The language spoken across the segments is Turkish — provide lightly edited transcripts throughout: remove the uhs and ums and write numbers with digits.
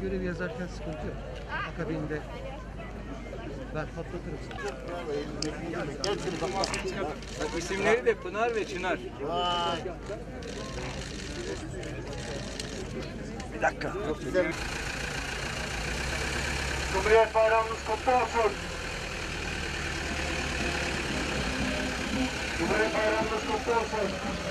görev yazarken sıkıntı yok. Akabinde ben patlatırım sana. İsimleri de Pınar ve Çınar. Bir dakika. Cumhuriyet Bayramınız kutlu olsun. Cumhuriyet Bayramınız kutlu olsun.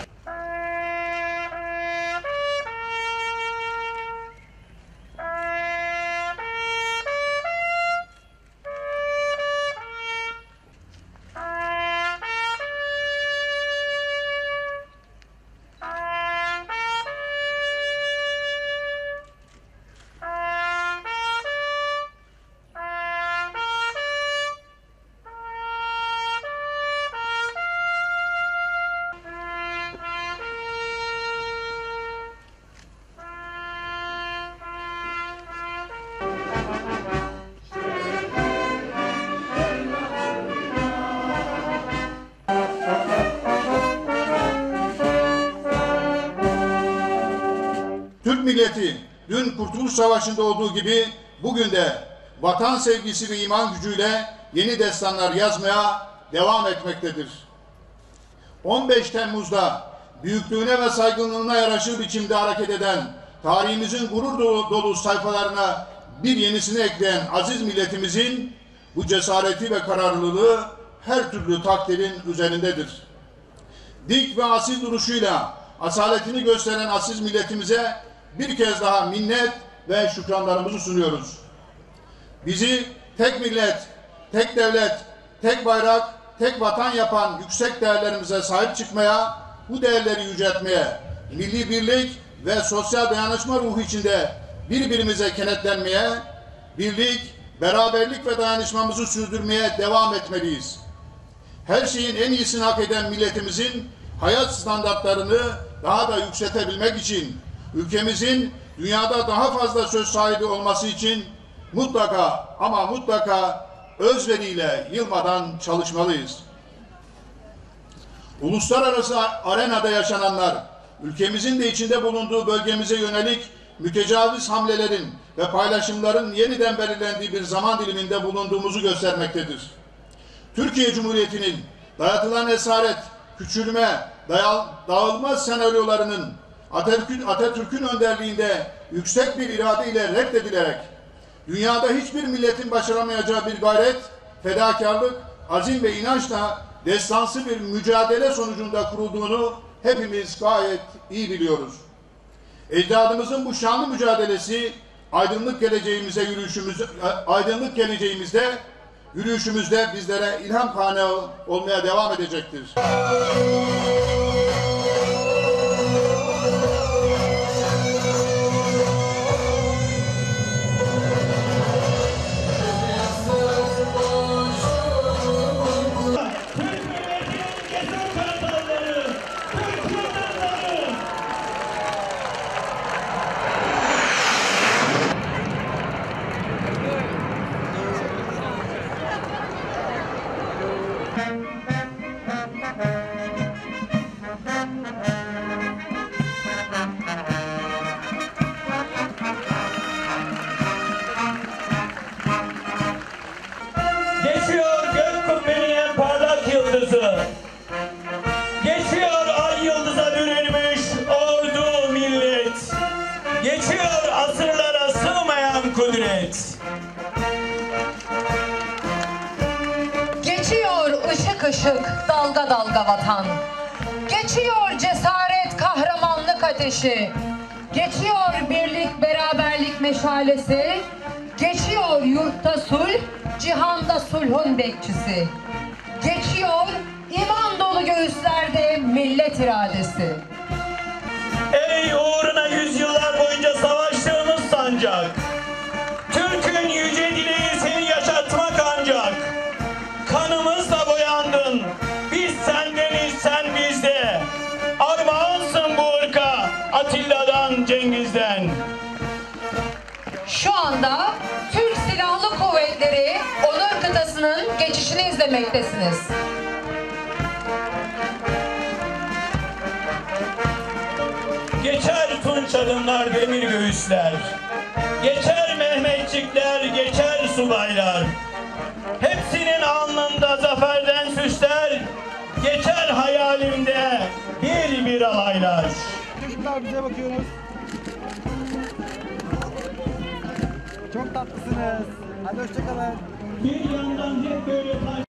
Türk milleti dün Kurtuluş Savaşı'nda olduğu gibi bugün de vatan sevgisi ve iman gücüyle yeni destanlar yazmaya devam etmektedir. 15 Temmuz'da büyüklüğüne ve saygınlığına yaraşır biçimde hareket eden, tarihimizin gurur dolu sayfalarına bir yenisini ekleyen aziz milletimizin bu cesareti ve kararlılığı her türlü takdirin üzerindedir. Dik ve asil duruşuyla asaletini gösteren aziz milletimize bir kez daha minnet ve şükranlarımızı sunuyoruz. Bizi tek millet, tek devlet, tek bayrak, tek vatan yapan yüksek değerlerimize sahip çıkmaya, bu değerleri yüceltmeye, milli birlik ve sosyal dayanışma ruhu içinde birbirimize kenetlenmeye, birlik, beraberlik ve dayanışmamızı sürdürmeye devam etmeliyiz. Her şeyin en iyisini hak eden milletimizin hayat standartlarını daha da yükseltebilmek için, ülkemizin dünyada daha fazla söz sahibi olması için mutlaka ama mutlaka özveriyle yılmadan çalışmalıyız. Uluslararası arenada yaşananlar, ülkemizin de içinde bulunduğu bölgemize yönelik mütecaviz hamlelerin ve paylaşımların yeniden belirlendiği bir zaman diliminde bulunduğumuzu göstermektedir. Türkiye Cumhuriyeti'nin dayatılan esaret, küçülme, dağılmaz senaryolarının Atatürk'ün önderliğinde yüksek bir irade ile reddedilerek dünyada hiçbir milletin başaramayacağı bir gayret, fedakarlık, azim ve inançla destansı bir mücadele sonucunda kurulduğunu hepimiz gayet iyi biliyoruz. Ecdadımızın bu şanlı mücadelesi aydınlık geleceğimizde yürüyüşümüzde bizlere ilham kaynağı olmaya devam edecektir. Geçiyor gök kubbenin en parlak yıldızı. Geçiyor ay yıldıza bürünmüş ordu millet. Geçiyor asırlara sığmayan kudret. Geçiyor ışık ışık, dalga dalga vatan. Geçiyor cesaret, kahramanlık ateşi. Geçiyor birlik, beraberlik meşalesi. Geçiyor yurtta sulh, cihanda sulhun bekçisi. Geçiyor iman dolu göğüslerde millet iradesi. Ey uğruna yüzyıllar boyunca savaştığımız sancak. Türk'ün yüce dileği seni yaşatmak ancak. Kanımızla boyandın, biz sendeniz sen bizde. Armağansın bu ırka, Atilla'dan Cengiz'den. Şu anda Türk Silahlı Kuvvetleri Onur Kıtası'nın geçişini izlemektesiniz. Geçer tunç adımlar demir göğüsler. Geçer Mehmetçikler, geçer subaylar. Hepsinin alnında zaferden süsler. Geçer hayalimde bir bir alaylar. Çocuklar bize bakıyoruz. Çok tatlısınız. Hadi hoşçakalın. Bir yandan hep böyle